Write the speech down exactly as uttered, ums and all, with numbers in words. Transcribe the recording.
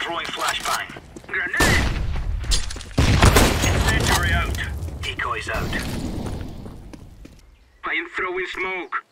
Throwing flashbang. Grenade! Incendiary out. Decoys out. I'm throwing smoke.